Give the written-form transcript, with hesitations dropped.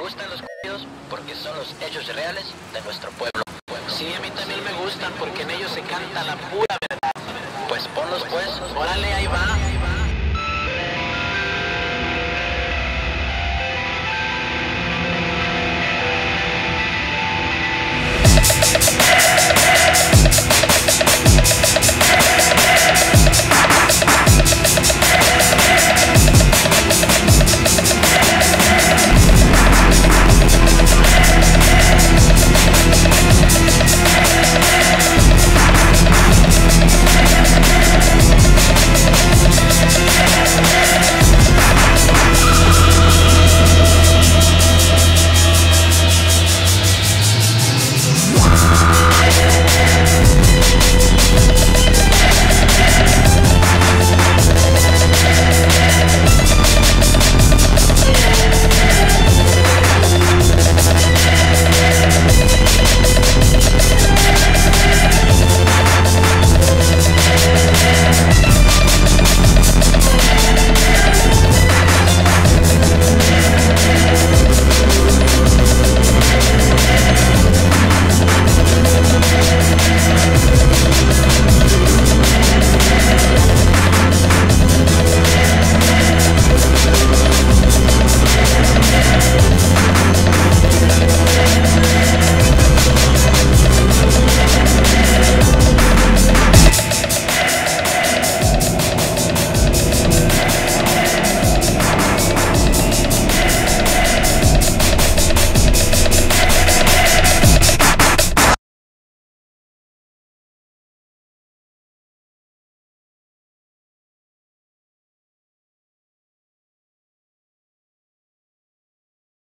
gustan los corridos porque son los hechos reales de nuestro pueblo. Sí, a mí también me gustan porque en ellos se canta la pura verdad. Pues ponlos pues, Órale, ahí va.